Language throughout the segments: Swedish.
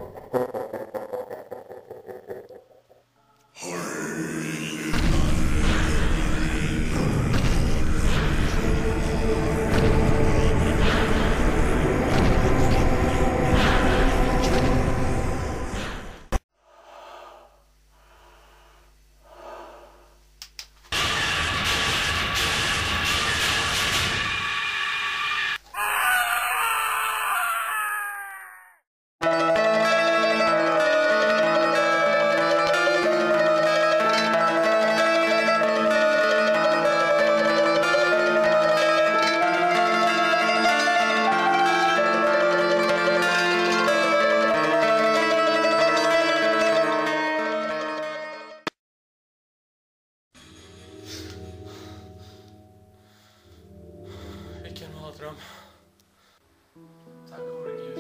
Tack gode Gud.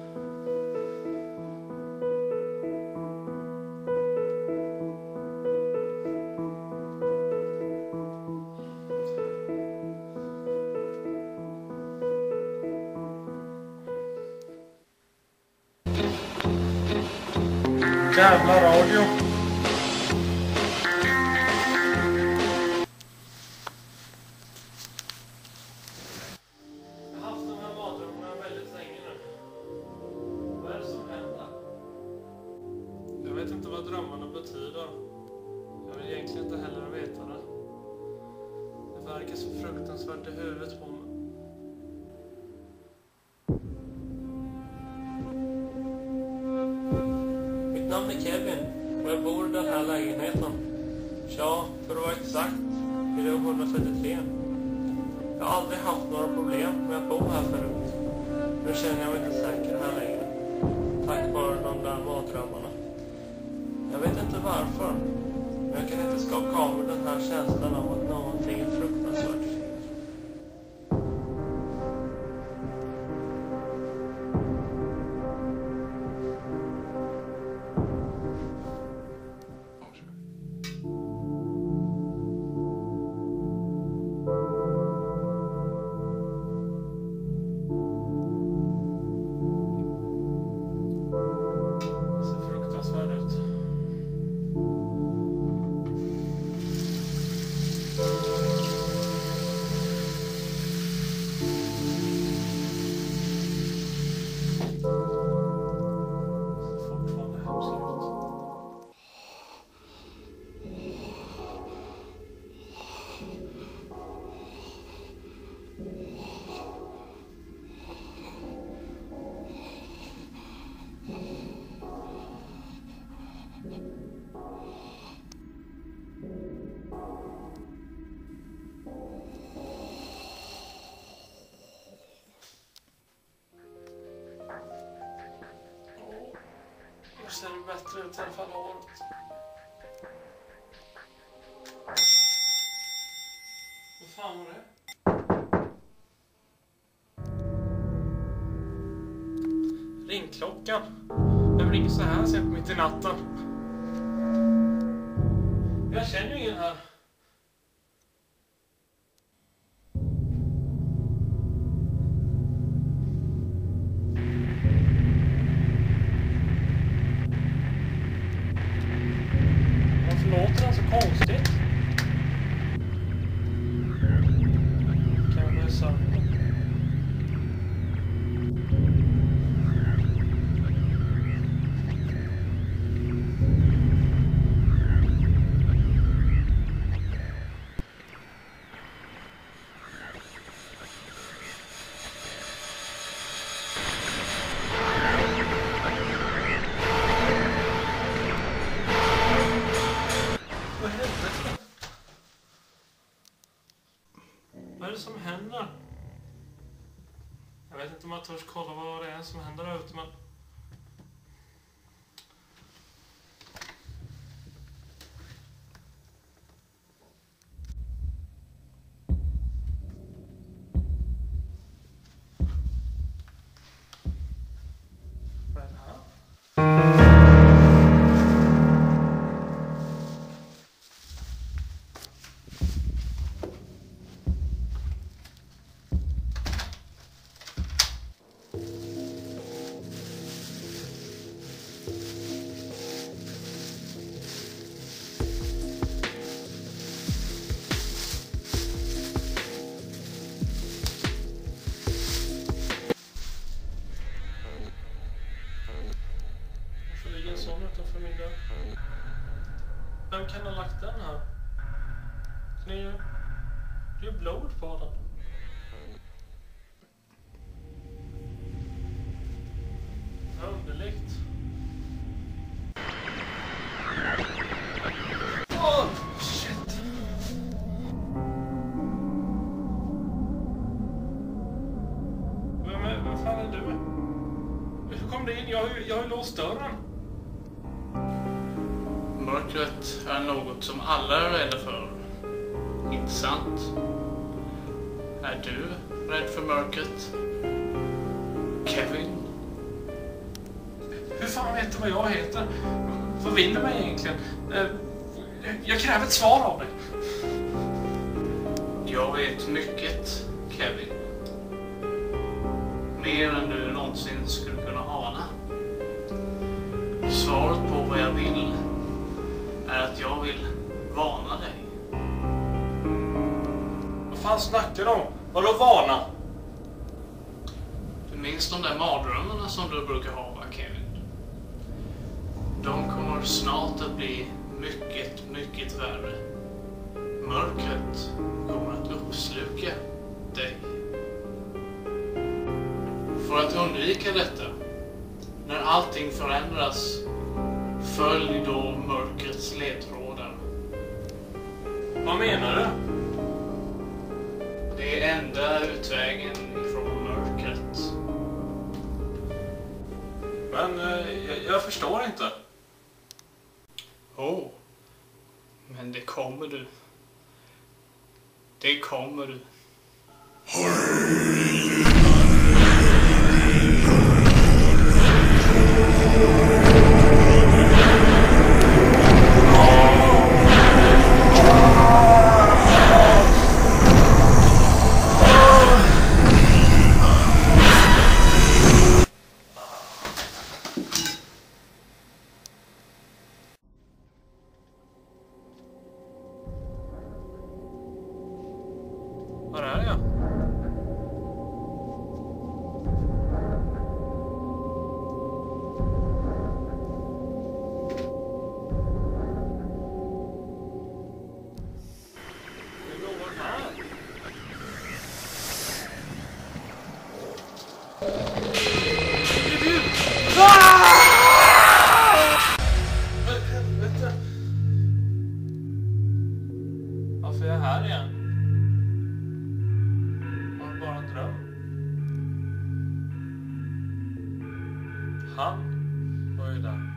Jävla radio. Jag vet inte vad drömmarna betyder. Jag vill egentligen inte heller veta det. Det verkar så fruktansvärt i huvudet på mig. Mitt namn är Kevin och jag bor i den här lägenheten. Ja, för att vara exakt, i rum 133. Jag har aldrig haft några problem med att bo här förut. Nu känner jag mig inte säker här längre. Tack vare de där mardrömmarna. Jag vet inte varför, men jag kan inte skaka av mig den här känslan av att någonting är fruktansvärt fel. Nu ser det bättre ut i alla fall håret. Vad fan var det? Ringklockan. Den ringer så här sent mitt i natten. Jag känner ju ingen här. Varför låter den så konstigt? Kan jag börja söka? Vad är det som händer? Jag vet inte om jag törs kolla vad det är som händer där ute, men... Vad är det här? blod på den. Underligt. Åh, shit. Vem fan är du? Hur kom det in? Jag har ju låst dörren. Mörkret är något som alla är rädda för. Inte sant? Är du rädd för mörkret? Kevin? Hur fan vet du vad jag heter? Vad vill du mig egentligen? Jag kräver ett svar av dig. Jag vet mycket, Kevin. Mer än du någonsin skulle kunna ana. Svaret på vad jag vill är att jag vill varna dig. Vad fan snackar du om? Vadå varna? Du minns de där mardrömmarna som du brukar ha, va, Kevin? De kommer snart att bli mycket, mycket värre. Mörkret kommer att uppsluka dig. För att undvika detta, när allting förändras, följ då mörkrets ledtrådar. Vad menar du? Det är enda utvägen ifrån mörkret. Men jag förstår inte. Åh, men det kommer du. Det kommer du. Var är jag? Det är någon här. Helvete. Varför är jag här igen? Bara en dröm. Han var ju där.